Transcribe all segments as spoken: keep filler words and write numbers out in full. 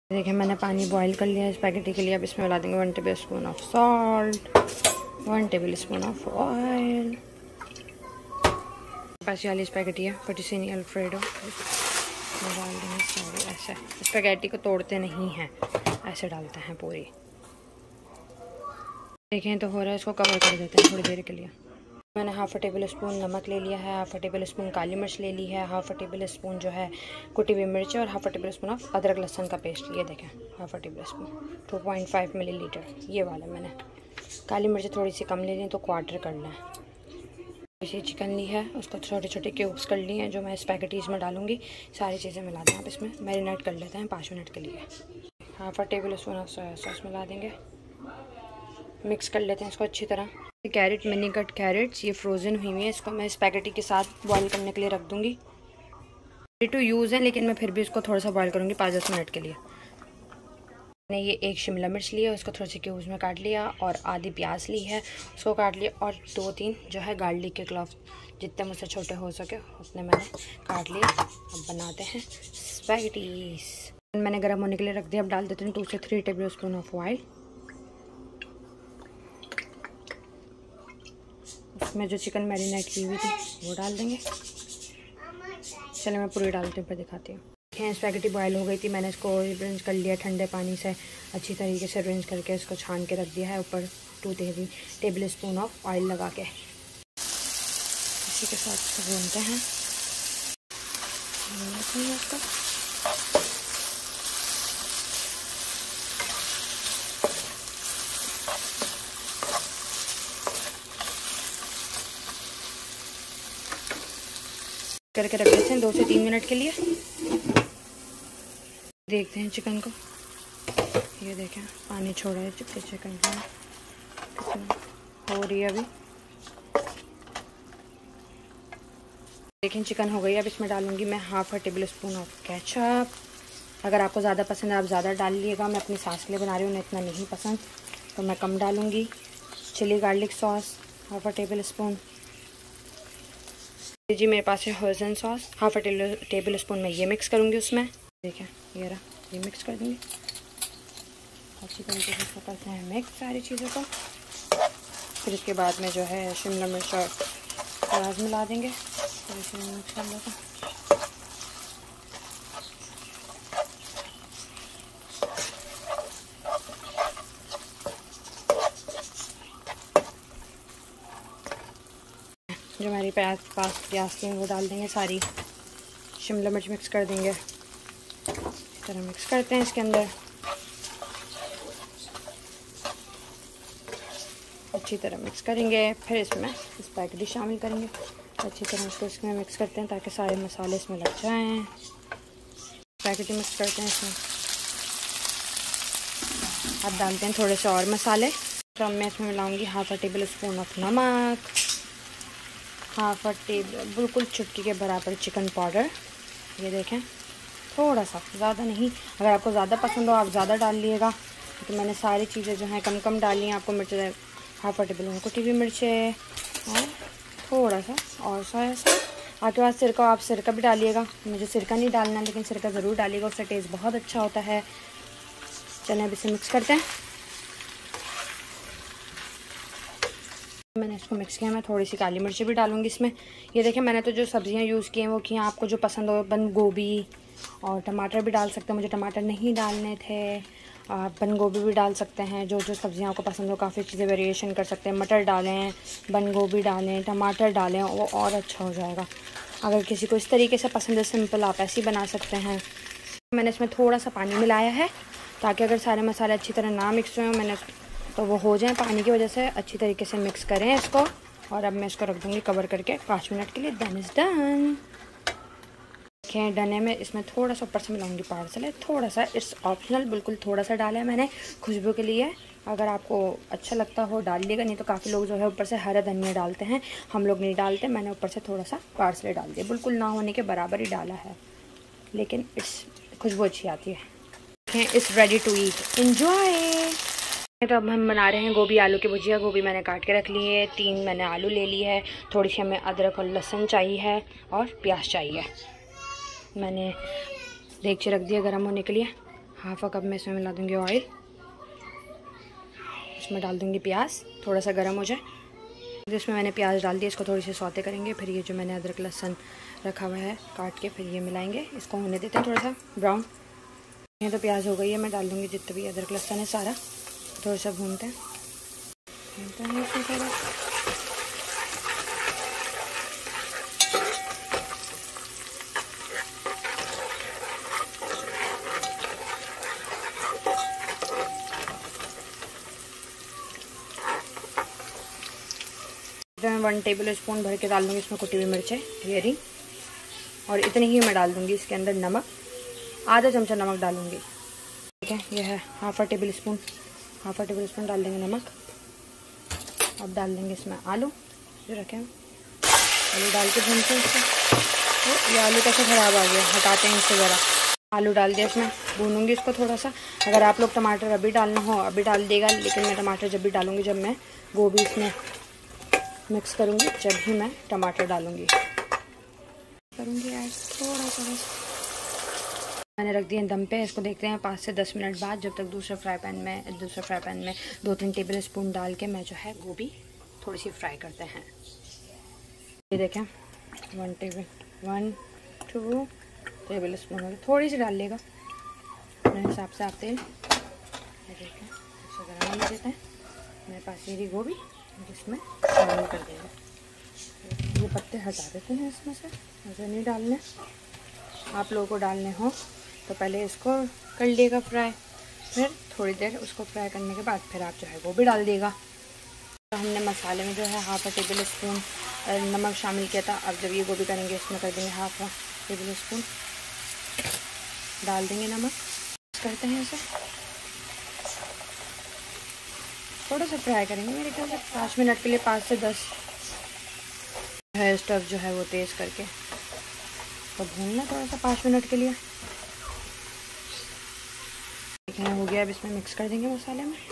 देखिए मैंने पानी बॉईल कर लिया है स्पैगेटी के लिए। अब इसमें मिला देंगे one tablespoon of salt, one tablespoon of oil. पास वाली स्पैगेटी है फेटूचिनी अल्फ्रेडो, डाल देंगे सारे ऐसे। स्पैगेटी को तोड़ते नहीं हैं, ऐसे डालते हैं पूरी। देखें तो हो रहा है, इसको कवर कर देते हैं थोड़ी देर के लिए। मैंने हाफ़ टेबल स्पून नमक ले लिया है, हाफ़ टेबल स्पून काली मिर्च ले ली है, हाफ़ टेबल स्पून जो है कुटी हुई मिर्च और हाफ़ टेबल स्पून ऑफ अदरक लहसुन का पेस्ट। ये देखें half tablespoon, two point five millilitre ये वाला मैंने। काली मिर्च थोड़ी सी कम ले ली तो क्वार्टर कर लें। इसी चिकन ली है, उसको छोटे छोटे क्यूब्स कर लिए हैं जो मैं स्पैगेटीज़ में डालूंगी। सारी चीज़ें मिला दें आप इसमें, मैरिनेट कर लेते हैं पाँच मिनट के लिए। Half tablespoon of soya sauce मिला देंगे, मिक्स कर लेते हैं इसको अच्छी तरह। कैरेट, मिनी कट कैरेट्स, ये फ्रोज़न हुई हुई है, इसको मैं स्पैगेटी के साथ बॉईल करने के लिए रख दूँगी। रेडी टू यूज़ है लेकिन मैं फिर भी इसको थोड़ा सा बॉईल करूँगी पाँच दस मिनट के लिए। मैंने ये एक शिमला मिर्च लिया, उसको थोड़े से क्यूब्स में काट लिया, और आधी प्याज ली है उसको काट लिया, और दो तीन जो है गार्लिक के क्लॉव जितने मुझसे छोटे हो सके उतने मैंने काट लिए। अब बनाते हैं स्पैगेटीज़। मैंने गर्म होने के लिए रख दिया। अब डाल देते हैं टू से three tablespoon of oil. उसमें जो चिकन मैरिनेट की हुई थी वो डाल देंगे। चलिए मैं पूरी डालते ऊपर दिखाती हूँ। देखें स्पैगेटी बॉयल हो गई थी, मैंने इसको रिंस कर लिया ठंडे पानी से, अच्छी तरीके से रिंस करके इसको छान के रख दिया है। ऊपर two tablespoon of oil लगा के इसी के साथ इसको भूनते हैं। इसको करके रख देते हैं दो से तीन मिनट के लिए। देखते हैं चिकन को, ये देखें पानी छोड़ा है चिकन चिकन का, कितना हो रही है अभी। देखें चिकन हो गई। अब इसमें डालूंगी मैं half tablespoon of ketchup. अगर आपको ज़्यादा पसंद है आप ज़्यादा डाल लीजिएगा, मैं अपनी सास के लिए बना रही हूँ, उन्हें इतना नहीं पसंद तो मैं कम डालूँगी। Chilli garlic sauce half tablespoon. जी मेरे पास है hoisin sauce, half tablespoon में ये मिक्स करूँगी उसमें। देखें ये रहा, ये मिक्स कर दूँगी अच्छी तरीके से। इसको करते हैं मिक्स सारी चीज़ों को। फिर इसके बाद में जो है शिमला मिर्च और प्याज मिला देंगे, फिर इसे मिक्स कर लेते हैं। जो हमारी प्याज पास प्याज थी वो डाल देंगे सारी। शिमला मिर्च मिक्स कर देंगे, इस तरह मिक्स करते हैं इसके अंदर अच्छी तरह मिक्स करेंगे। फिर इसमें स्पैगेटी शामिल करेंगे, अच्छी तरह इसको इसमें मिक्स करते हैं ताकि सारे मसाले इसमें लग जाएं। स्पैगेटी मिक्स करते हैं इसमें। अब डालते हैं थोड़े से और मसाले। तो अब मैं इसमें मिलाऊंगी हाफ़ टेबल स्पून ऑफ नमक, हाफ टेबल बिल्कुल चुटकी के बराबर चिकन पाउडर। ये देखें थोड़ा सा, ज़्यादा नहीं। अगर आपको ज़्यादा पसंद हो आप ज़्यादा डाल लीजिएगा, तो मैंने सारी चीज़ें जो हैं कम कम डाली हैं। आपको मिर्च हाफ टेबल में कुटी हुई मिर्चें और थोड़ा सा और सोया सॉस। आपके पास सिरका आप सिरका भी डालिएगा, मुझे सिरका नहीं डालना लेकिन सिरका ज़रूर डालिएगा, उससे टेस्ट बहुत अच्छा होता है। चलें अब इसे मिक्स करते हैं। मैंने इसको मिक्स किया, मैं थोड़ी सी काली मिर्ची भी डालूंगी इसमें। ये देखें मैंने तो जो सब्ज़ियाँ यूज़ की हैं वो की हैं, आपको जो पसंद हो, बंद गोभी और टमाटर भी डाल सकते हैं। मुझे टमाटर नहीं डालने थे, आप बंद गोभी भी डाल सकते हैं। जो जो सब्ज़ियाँ आपको पसंद हो काफ़ी चीज़ें वेरिएशन कर सकते हैं। मटर डालें, बंद गोभी डालें, टमाटर डालें, वो और अच्छा हो जाएगा। अगर किसी को इस तरीके से पसंद है सिंपल, आप ऐसे ही बना सकते हैं। मैंने इसमें थोड़ा सा पानी मिलाया है ताकि अगर सारे मसाले अच्छी तरह ना मिक्स हुए मैंने तो वो हो जाए पानी की वजह से। अच्छी तरीके से मिक्स करें इसको, और अब मैं इसको रख दूँगी कवर करके पाँच मिनट के लिए। Done is done. देखें डने में इसमें थोड़ा सा ऊपर से मिलाऊंगी पार्सल है, थोड़ा सा, इट्स ऑप्शनल, बिल्कुल थोड़ा सा डाला है मैंने खुशबू के लिए। अगर आपको अच्छा लगता हो डाल लीजिएगा, नहीं तो काफ़ी लोग जो है ऊपर से हरा धनिया डालते हैं, हम लोग नहीं डालते। मैंने ऊपर से थोड़ा सा पार्सल डाल दिया, बिल्कुल ना होने के बराबर ही डाला है, लेकिन इट्स खुशबू अच्छी आती है। देखें it's ready to eat, enjoy. तो अब हम बना रहे हैं गोभी आलू की भुजिया। गोभी मैंने काट के रख ली है, तीन मैंने आलू ले ली है, थोड़ी सी हमें अदरक और लहसुन चाहिए है और प्याज चाहिए। मैंने देगची रख दिया गर्म होने के लिए। हाफ अ कप में इसमें मिला दूँगी ऑयल। इसमें डाल दूँगी प्याज, थोड़ा सा गर्म हो जाए। जिसमें मैंने प्याज डाल दिया, इसको थोड़ी सी सौते करेंगे। फिर ये जो मैंने अदरक लहसुन रखा हुआ है काट के, फिर ये मिलाएंगे। इसको होने देते हैं थोड़ा सा ब्राउन। ये तो प्याज हो गई है, मैं डाल दूँगी जितना भी अदरक लहसुन है सारा, थोड़ा सा भूनते हैं भूनते हैं इसमें सारा। मैं वन टेबल स्पून भर के डाल दूँगी इसमें कुटी हुई मिर्चें येरी, और इतनी ही मैं डाल दूँगी इसके अंदर नमक, आधा चमचा नमक डालूँगी। ठीक है, यह है half a tablespoon, half a tablespoon डाल देंगे नमक। अब डाल देंगे इसमें आलू जो रखे हैं, आलू डाल के भूनते हैं इसको। तो ये आलू कैसे ख़राब आ गया, हटाते हैं इससे ज़रा। आलू डाल दिया इसमें, भूनूंगी इसको थोड़ा सा। अगर आप लोग टमाटर अभी डालना हो अभी डाल देगा, लेकिन मैं टमाटर जब भी डालूँगी जब मैं गोभी इसमें मिक्स करूँगी, जब ही मैं टमाटर डालूँगी करूँगी ऐड थोड़ा सा बस। मैंने रख दिया दम पे, इसको देखते हैं पाँच से दस मिनट बाद, जब तक दूसरे फ्राई पैन में दूसरे फ्राई पैन में दो तीन टेबल स्पून डाल के मैं जो है गोभी थोड़ी सी फ्राई करते हैं। ये देखें one table one two tablespoon वाली थोड़ी सी डाल लेगा अपने हिसाब से आप तेल। ये देखें इसको गर्म होने देते हैं। मेरे पास मेरी गोभी जिसमें शामिल कर देंगे। ये पत्ते हटा देते हैं इसमें से, मुझे नहीं डालने। आप लोगों को डालने हो तो पहले इसको कर लेगा फ्राई, फिर थोड़ी देर उसको फ्राई करने के बाद फिर आप जो है गोभी डाल देगा। तो हमने मसाले में जो है हाफ अ टेबल स्पून नमक शामिल किया था। अब जब ये गोभी करेंगे इसमें कर देंगे हाफ अ टेबल स्पून डाल देंगे नमक। करते हैं इसे थोड़ा सा फ्राई करेंगे, मेरे ख्याल से पाँच मिनट के लिए, पाँच से दस है। स्टव जो है वो तेज़ करके तो भूनना थोड़ा सा पाँच मिनट के लिए। देखिए हो गया। अब इसमें मिक्स कर देंगे मसाले में,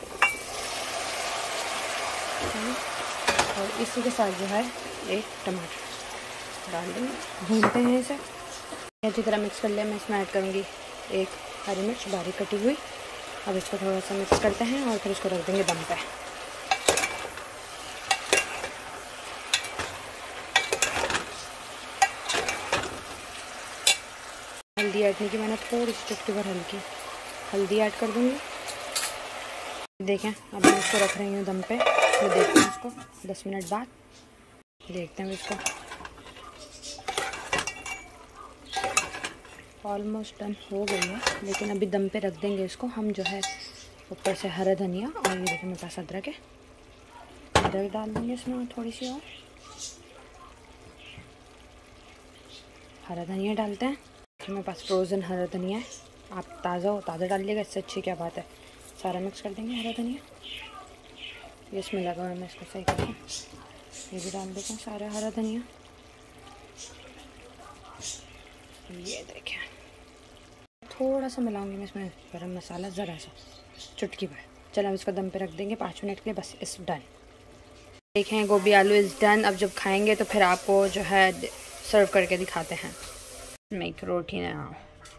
और इसी के साथ जो है एक टमाटर डाल देंगे, भूनते हैं इसे अच्छी तरह मिक्स कर लिया। मैं इसमें ऐड करूँगी एक हरी मिर्च बारीक कटी हुई। अब इसको थोड़ा सा मिक्स करते हैं और फिर इसको रख देंगे दम पे। हल्दी ऐड नहीं की मैंने, थोड़ी सी चुटकी भर हल्की हल्दी ऐड कर दूँगी। देखें अब मैं इसको रख रही हूँ दम पे, फिर देखते हैं इसको दस मिनट बाद देखते हैं इसको। ऑलमोस्ट डन हो गई है, लेकिन अभी दम पे रख देंगे इसको हम जो है। ऊपर से हरा धनिया, और ये देखिए मेरे पास अदरक है, अदरक डाल देंगे इसमें थोड़ी सी, और हरा धनिया डालते हैं। मेरे पास फ्रोज़न हरा धनिया है, आप ताज़ा हो ताज़ा डाल लीजिएगा, इससे अच्छी क्या बात है। सारा मिक्स कर देंगे हरा धनिया, ये इसमें लगा हुआ है, मैं इसको सही करके ये भी डाल देता हूँ सारा हरा धनिया। ये देखें थोड़ा सा मिलाऊंगी मैं इसमें गरम मसाला, ज़रा सा चुटकी भर। चलो अब इसको दम पे रख देंगे पाँच मिनट के लिए, बस इस डन। देखें गोभी आलू इज़ डन। अब जब खाएंगे तो फिर आपको जो है सर्व करके दिखाते हैं। मेक रोटी ना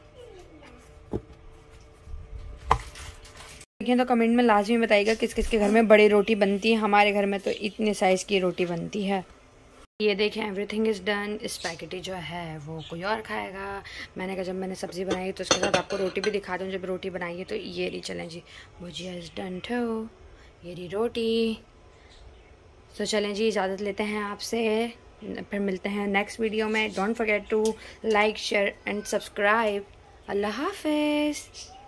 देखें तो कमेंट में लाजमी बताइएगा किस किस के घर में बड़ी रोटी बनती है। हमारे घर में तो इतने साइज़ की रोटी बनती है। ये देखें एवरीथिंग इज़ डन। स्पैगेटी जो है वो कोई और खाएगा। मैंने कहा जब मैंने सब्ज़ी बनाई तो उसके साथ आपको रोटी भी दिखा दूँ। जब रोटी बनाइए तो ये रही, चलें जी, भुजिया इज़ डन टू, ये रही रोटी। तो चलें जी इजाज़त लेते हैं आपसे, फिर मिलते हैं नेक्स्ट वीडियो में। Don't forget to like share and subscribe. अल्लाह हाफिज़।